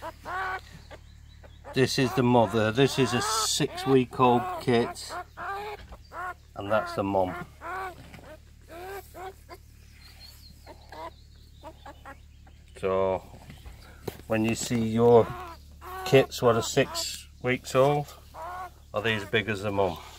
This is the mother. This is a 6-week-old kit, and that's the mum. So when you see your kits what are 6 weeks old, are these big as the mum?